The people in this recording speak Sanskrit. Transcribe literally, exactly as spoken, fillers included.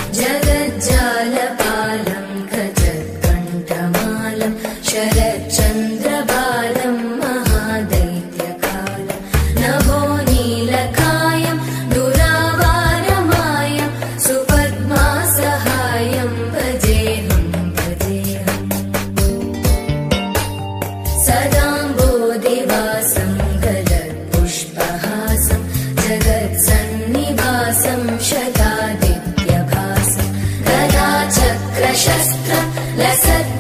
जगज्जालपालं गजत्कण्ठमालं शरच्चन्द्रबालं महादैत्यकालं नभो नीलकायं दुरावारमायं सुपद्मासहायं भजेऽहं भजेऽहं सदाम्बोधिवासं गलत्पुष्पहासं जगत्सन्निवासं शतादित्यभासं गदाचक्रशस्त्रं लसत्